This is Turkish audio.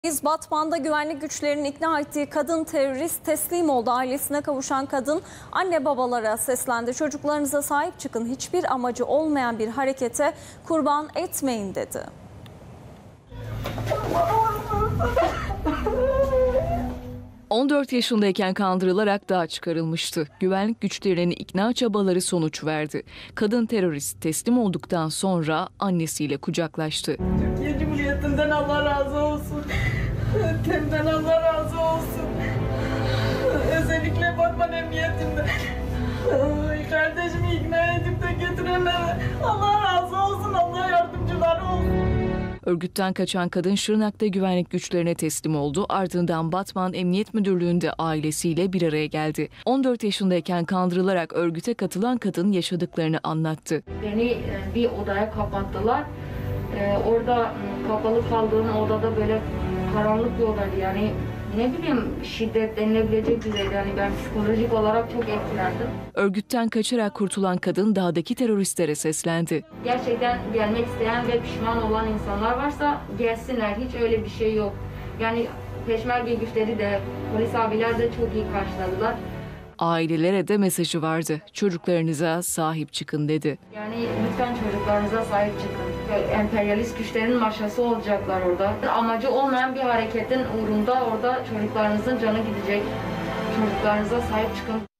Batman'da güvenlik güçlerinin ikna ettiği kadın terörist teslim oldu. Ailesine kavuşan kadın anne babalara seslendi. Çocuklarınıza sahip çıkın, hiçbir amacı olmayan bir harekete kurban etmeyin dedi. ...14 yaşındayken kandırılarak dağa çıkarılmıştı. Güvenlik güçlerinin ikna çabaları sonuç verdi. Kadın terörist teslim olduktan sonra annesiyle kucaklaştı. Türkiye Cumhuriyeti'nden Allah razı olsun. Temden Allah razı olsun. Özellikle Batman Emniyetinden. Kardeşimi ikna edip de getirenlere Allah razı olsun, Allah yardımcıları olsun. Örgütten kaçan kadın Şırnak'ta güvenlik güçlerine teslim oldu. Ardından Batman Emniyet Müdürlüğü'nde ailesiyle bir araya geldi. 14 yaşındayken kandırılarak örgüte katılan kadın yaşadıklarını anlattı. Beni bir odaya kapattılar. Orada kapalı kaldığım odada böyle karanlık bir odaydı. Yani ne bileyim, şiddet denilebilecek düzeyde. Yani ben psikolojik olarak çok etkilendim. Örgütten kaçarak kurtulan kadın dağdaki teröristlere seslendi. Gerçekten gelmek isteyen ve pişman olan insanlar varsa gelsinler. Hiç öyle bir şey yok. Yani peşmerge güçleri de, polis abiler de çok iyi karşıladılar. Ailelere de mesajı vardı. Çocuklarınıza sahip çıkın dedi. Yani lütfen çocuklarınıza sahip çıkın. Emperyalist güçlerin maşası olacaklar orada. Amacı olmayan bir hareketin uğrunda orada çocuklarınızın canı gidecek. Çocuklarınıza sahip çıkın.